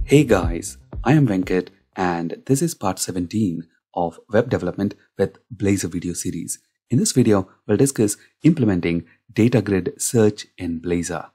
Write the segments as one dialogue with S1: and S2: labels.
S1: Hey guys, I am Venkat and this is part 17 of web development with Blazor video series. In this video, we'll discuss implementing datagrid search in Blazor.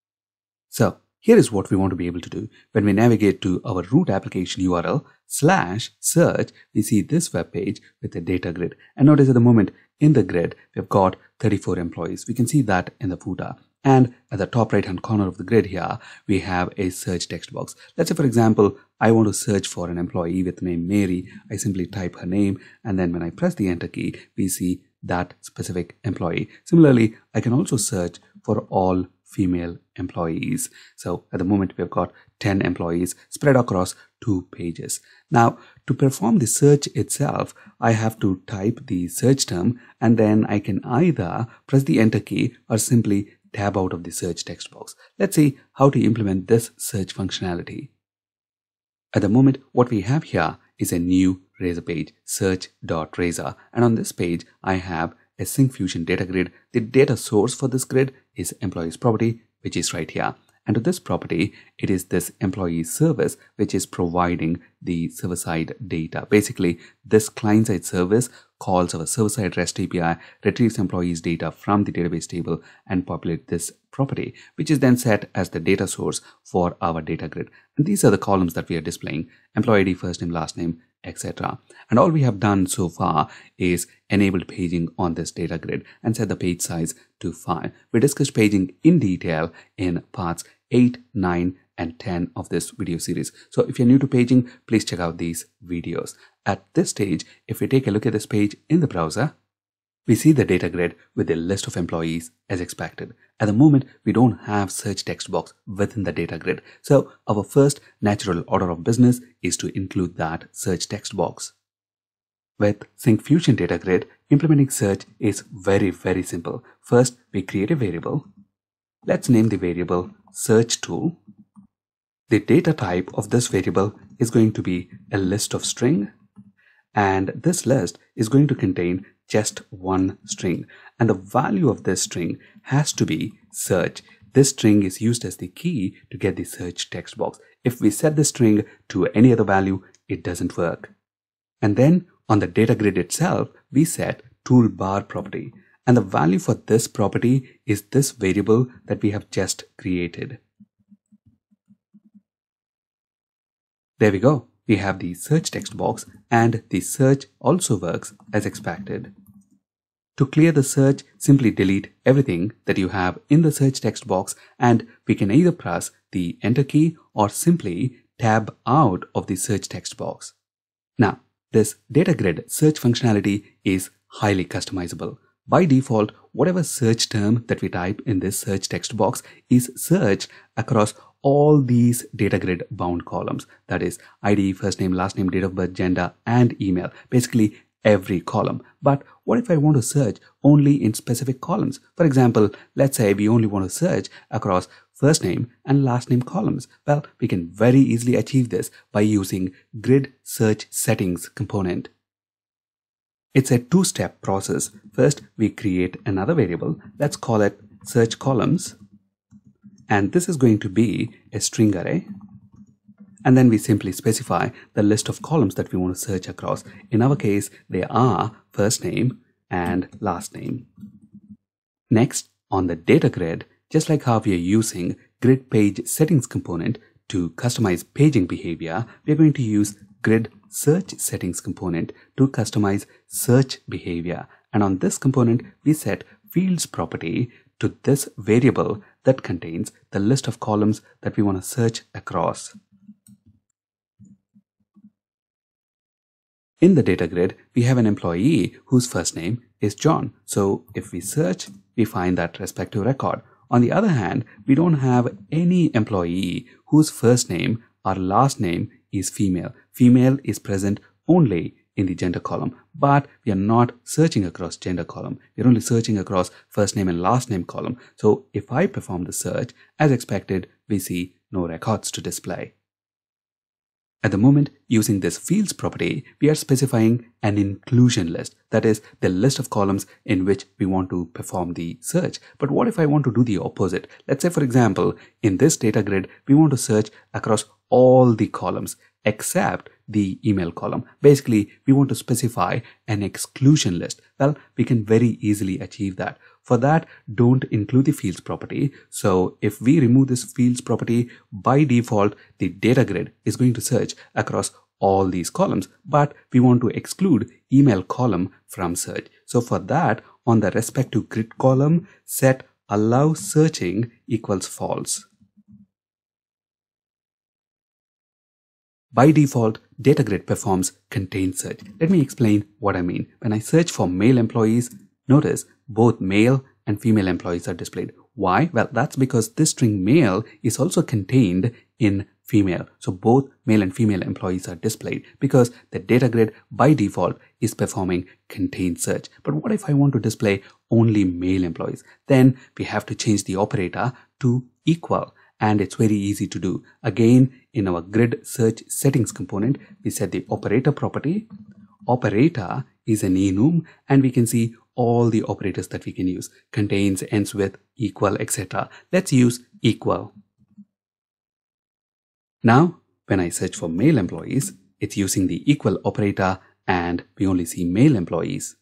S1: So here is what we want to be able to do. When we navigate to our root application URL /search, we see this web page with a data grid. And notice at the moment in the grid, we've got 34 employees. We can see that in the footer. And at the top right hand corner of the grid here, we have a search text box. Let's say, for example, I want to search for an employee with the name Mary. I simply type her name. And then when I press the enter key, we see that specific employee. Similarly, I can also search for all female employees. So at the moment, we've got 10 employees spread across 2 pages. Now, to perform the search itself, I have to type the search term and then I can either press the enter key or simply tab out of the search text box. Let's see how to implement this search functionality. At the moment, what we have here is a new Razor page, search.razor. And on this page, I have a Syncfusion data grid. The data source for this grid is employees property, which is right here. And to this property, it is this employee service, which is providing the server-side data. Basically, this client-side service calls our server-side REST API, retrieves employees data from the database table and populate this property, which is then set as the data source for our data grid. And these are the columns that we are displaying: employee ID, first name, last name, etc. And all we have done so far is enabled paging on this data grid and set the page size to 5. We discussed paging in detail in parts 8, 9, and 10 of this video series. So if you're new to paging, please check out these videos. At this stage, if we take a look at this page in the browser, we see the data grid with a list of employees as expected. At the moment, we don't have search text box within the data grid. So our first natural order of business is to include that search text box. With Syncfusion data grid, implementing search is very simple. First, we create a variable. Let's name the variable search tool. The data type of this variable is going to be a list of string. And this list is going to contain just one string. And the value of this string has to be search. This string is used as the key to get the search text box. If we set the string to any other value, it doesn't work. And then on the data grid itself, we set toolbar property. And the value for this property is this variable that we have just created. There we go. We have the search text box and the search also works as expected. To clear the search, simply delete everything that you have in the search text box and we can either press the enter key or simply tab out of the search text box. Now, this data grid search functionality is highly customizable. By default, whatever search term that we type in this search text box is searched across all these data grid bound columns. That is ID, first name, last name, date of birth, gender, and email. Basically every column. But what if I want to search only in specific columns? For example, let's say we only want to search across first name and last name columns. Well, we can very easily achieve this by using grid search settings component. It's a two-step process. First, we create another variable. Let's call it search columns. And this is going to be a string array. And then we simply specify the list of columns that we want to search across. In our case, they are first name and last name. Next, on the data grid, just like how we are using grid page settings component to customize paging behavior, we are going to use grid search settings component to customize search behavior. And on this component, we set fields property to this variable that contains the list of columns that we want to search across. In the data grid, we have an employee whose first name is John. So if we search, we find that respective record. On the other hand, we don't have any employee whose first name or last name is female. Female is present only in the gender column, but we are not searching across gender column. We're only searching across first name and last name column. So if I perform the search as expected, we see no records to display. At the moment, using this fields property, we are specifying an inclusion list. That is the list of columns in which we want to perform the search. But what if I want to do the opposite? Let's say, for example, in this data grid, we want to search across all the columns except the email column. Basically, we want to specify an exclusion list. Well, we can very easily achieve that. For that, don't include the fields property. So if we remove this fields property, by default, the data grid is going to search across all these columns, but we want to exclude email column from search. So for that, on the respective grid column, set allow searching equals false. By default, data grid performs contain search. Let me explain what I mean. When I search for male employees, notice both male and female employees are displayed. Why? Well, that's because this string male is also contained in female. So both male and female employees are displayed because the data grid by default is performing contain search. But what if I want to display only male employees? Then we have to change the operator to equal. And it's very easy to do. Again, in our grid search settings component, we set the operator property. Operator is an enum, and we can see all the operators that we can use. Contains, ends with, equal, etc. Let's use equal. Now, when I search for male employees, it's using the equal operator and we only see male employees.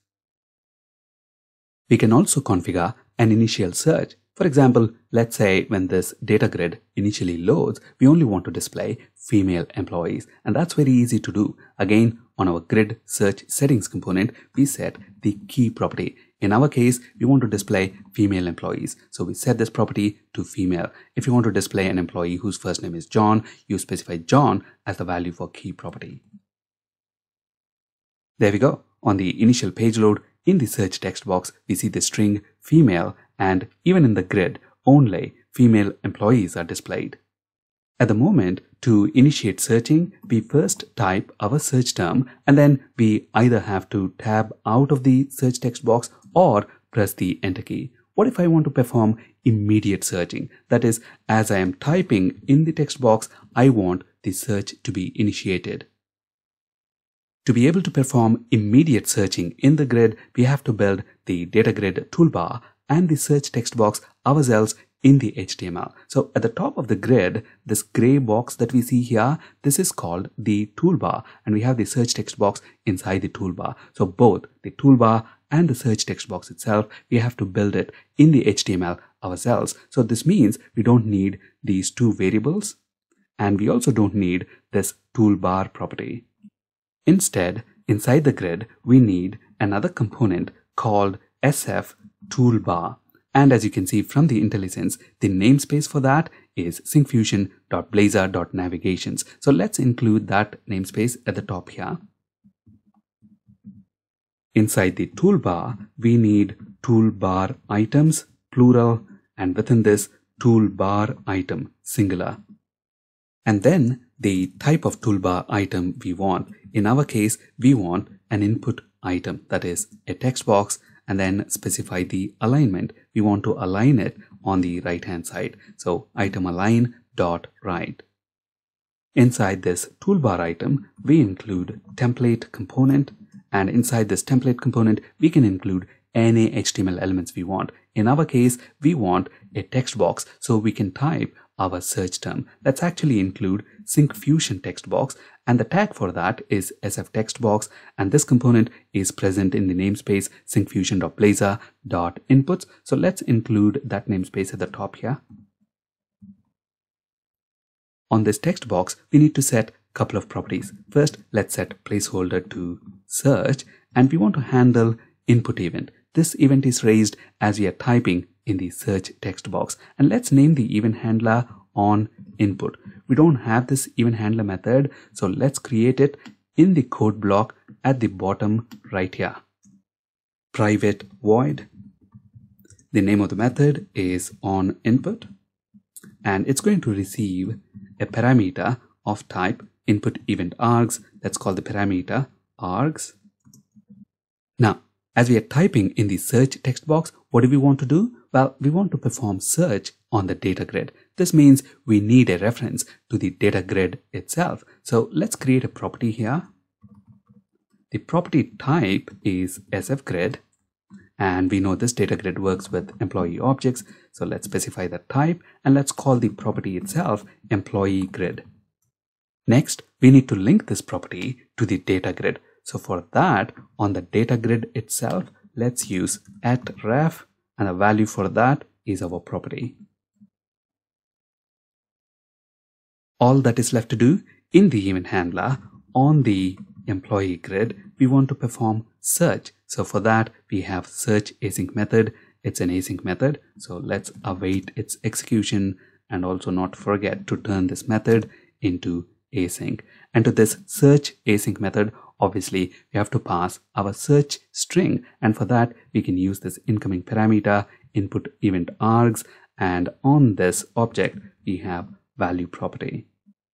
S1: We can also configure an initial search. For example, let's say when this data grid initially loads, we only want to display female employees, and that's very easy to do. Again, on our grid search settings component, we set the key property. In our case, we want to display female employees. So we set this property to female. If you want to display an employee whose first name is John, you specify John as the value for key property. There we go. On the initial page load, in the search text box, we see the string female, and even in the grid, only female employees are displayed. At the moment, to initiate searching, we first type our search term and then we either have to tab out of the search text box or press the enter key. What if I want to perform immediate searching? That is, as I am typing in the text box, I want the search to be initiated. To be able to perform immediate searching in the grid, we have to build the data grid toolbar and the search text box ourselves in the HTML. So at the top of the grid, this gray box that we see here, this is called the toolbar, and we have the search text box inside the toolbar. So both the toolbar and the search text box itself, we have to build it in the HTML ourselves. So this means we don't need these two variables, and we also don't need this toolbar property. Instead, inside the grid, we need another component called SF toolbar. And as you can see from the IntelliSense, the namespace for that is syncfusion.blazor.navigations. So let's include that namespace at the top here. Inside the toolbar, we need toolbar items, plural, and within this toolbar item, singular. And then the type of toolbar item we want. In our case, we want an input item, that is a text box, and then specify the alignment. We want to align it on the right hand side. So item align dot right. Inside this toolbar item, we include template component, and inside this template component, we can include any HTML elements we want. In our case, we want a text box, so we can type our search term. Let's actually include syncfusion text box, and the tag for that is SF text box, and this component is present in the namespace syncfusion.blazor.inputs. So let's include that namespace at the top here. On this text box, we need to set a couple of properties. First, let's set placeholder to search, and we want to handle input event. This event is raised as we are typing in the search text box, and let's name the event handler on input. We don't have this event handler method, so let's create it in the code block at the bottom right here. Private void. The name of the method is on input, and it's going to receive a parameter of type input event args. Let's call the parameter args. Now, as we are typing in the search text box, what do we want to do? Well, we want to perform search on the data grid. This means we need a reference to the data grid itself. So let's create a property here. The property type is sfgrid, and we know this data grid works with employee objects. So let's specify the type and let's call the property itself employee grid. Next, we need to link this property to the data grid. So for that, on the data grid itself, let's use @ref, and the value for that is our property. All that is left to do in the event handler on the employee grid, we want to perform search. So for that, we have search async method. It's an async method. So let's await its execution and also not forget to turn this method into async. And to this search async method, obviously we have to pass our search string. And for that, we can use this incoming parameter input event args. And on this object, we have value property.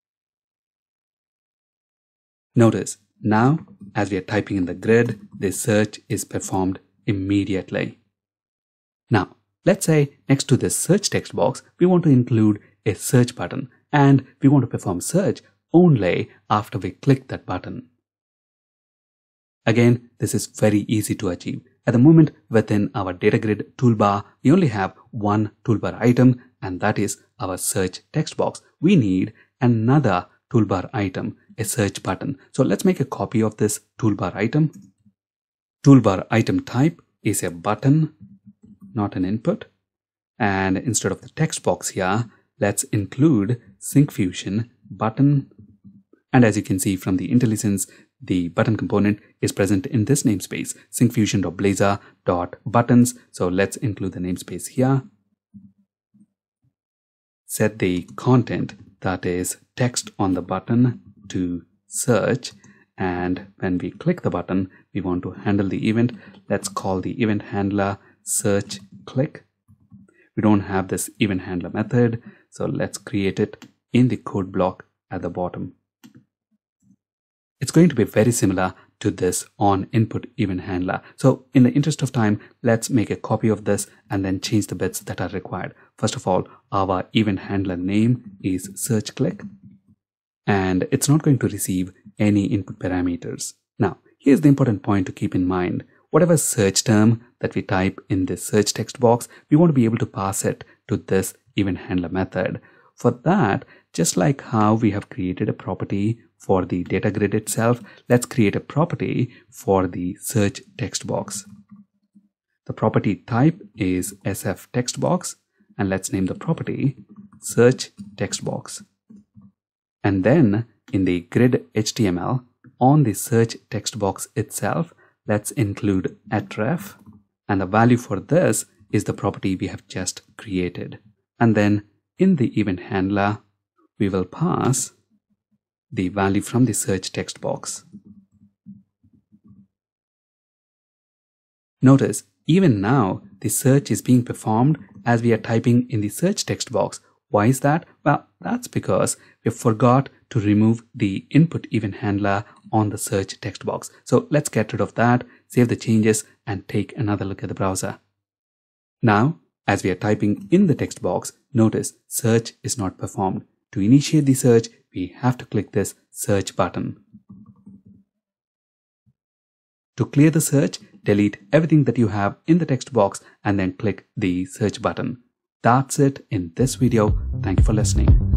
S1: Notice now, as we are typing in the grid, the search is performed immediately. Now, let's say next to this search text box, we want to include a search button, and we want to perform search only after we click that button. Again, this is very easy to achieve. At the moment, within our data grid toolbar, we only have one toolbar item, and that is our search text box. We need another toolbar item, a search button. So let's make a copy of this toolbar item. Toolbar item type is a button, not an input. And instead of the text box here, let's include Syncfusion button. And as you can see from the IntelliSense, the button component is present in this namespace, syncfusion.blazor.buttons. So let's include the namespace here. Set the content, that is text on the button, to search. And when we click the button, we want to handle the event. Let's call the event handler search click. We don't have this event handler method, so let's create it in the code block at the bottom. It's going to be very similar to this on input event handler. So in the interest of time, let's make a copy of this and then change the bits that are required. First of all, our event handler name is search click, and it's not going to receive any input parameters. Now, here's the important point to keep in mind. Whatever search term that we type in this search text box, we want to be able to pass it to this event handler method. For that, just like how we have created a property for the data grid itself, let's create a property for the search text box. The property type is sf text box, and let's name the property search text box. And then in the grid HTML on the search text box itself, let's include @ref, and the value for this is the property we have just created. And then in the event handler, we will pass the value from the search text box. Notice, even now, the search is being performed as we are typing in the search text box. Why is that? Well, that's because we forgot to remove the input event handler on the search text box. So let's get rid of that, save the changes, and take another look at the browser. Now, as we are typing in the text box, notice search is not performed. To initiate the search, we have to click this search button. To clear the search, delete everything that you have in the text box and then click the search button. That's it in this video. Thank you for listening.